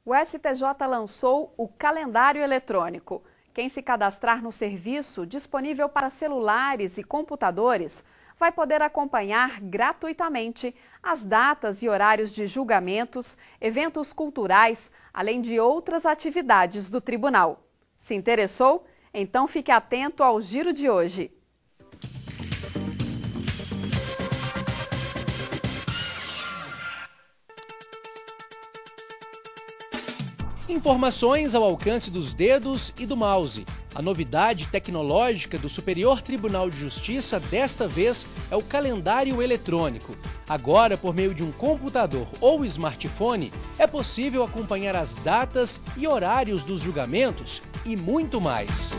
O STJ lançou o calendário eletrônico. Quem se cadastrar no serviço, disponível para celulares e computadores, vai poder acompanhar gratuitamente as datas e horários de julgamentos, eventos culturais, além de outras atividades do tribunal. Se interessou? Então fique atento ao Giro de hoje. Informações ao alcance dos dedos e do mouse. A novidade tecnológica do Superior Tribunal de Justiça desta vez é o calendário eletrônico. Agora, por meio de um computador ou smartphone, é possível acompanhar as datas e horários dos julgamentos e muito mais.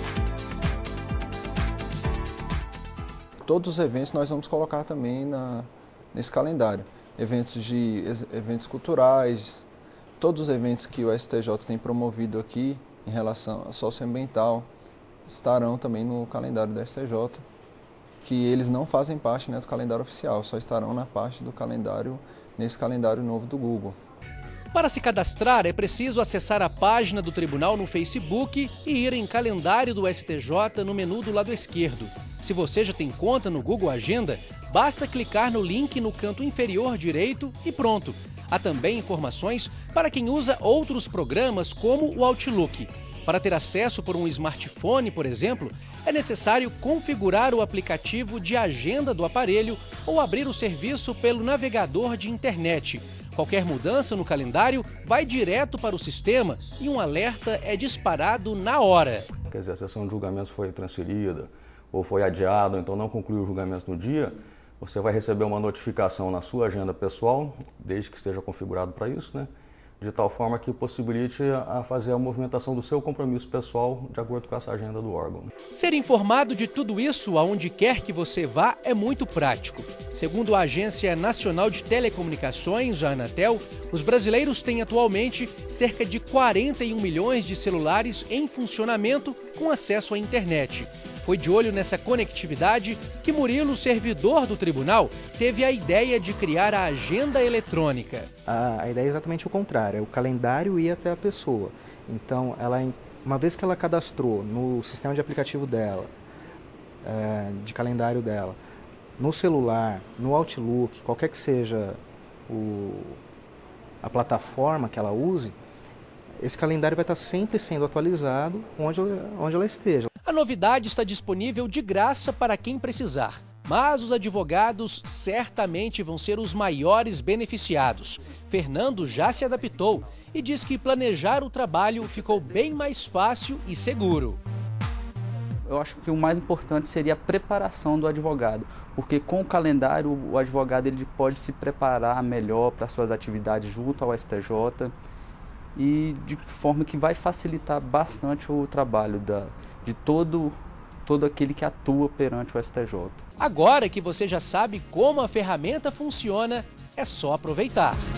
Todos os eventos nós vamos colocar também nesse calendário. Eventos culturais, todos os eventos que o STJ tem promovido aqui em relação ao socioambiental estarão também no calendário do STJ, que eles não fazem parte, do calendário oficial, só estarão na parte do calendário, nesse calendário novo do Google. Para se cadastrar, é preciso acessar a página do tribunal no Facebook e ir em Calendário do STJ no menu do lado esquerdo. Se você já tem conta no Google Agenda, basta clicar no link no canto inferior direito e pronto. Há também informações para quem usa outros programas como o Outlook. Para ter acesso por um smartphone, por exemplo, é necessário configurar o aplicativo de agenda do aparelho ou abrir o serviço pelo navegador de internet. Qualquer mudança no calendário vai direto para o sistema e um alerta é disparado na hora. Quer dizer, a sessão de julgamentos foi transferida ou foi adiada, ou então não concluiu o julgamento no dia, você vai receber uma notificação na sua agenda pessoal, desde que esteja configurado para isso, de tal forma que possibilite a fazer a movimentação do seu compromisso pessoal de acordo com essa agenda do órgão. Ser informado de tudo isso aonde quer que você vá é muito prático. Segundo a Agência Nacional de Telecomunicações, a Anatel, os brasileiros têm atualmente cerca de 41 milhões de celulares em funcionamento com acesso à internet. Foi de olho nessa conectividade que Murilo, servidor do tribunal, teve a ideia de criar a agenda eletrônica. A ideia é exatamente o contrário, o calendário ir até a pessoa. Então, uma vez que ela cadastrou no sistema de aplicativo dela, de calendário dela, no celular, no Outlook, qualquer que seja a plataforma que ela use, esse calendário vai estar sempre sendo atualizado onde ela esteja. A novidade está disponível de graça para quem precisar, mas os advogados certamente vão ser os maiores beneficiados. Fernando já se adaptou e diz que planejar o trabalho ficou bem mais fácil e seguro. Eu acho que o mais importante seria a preparação do advogado, porque com o calendário o advogado ele pode se preparar melhor para suas atividades junto ao STJ e de forma que vai facilitar bastante o trabalho de todo aquele que atua perante o STJ. Agora que você já sabe como a ferramenta funciona, é só aproveitar.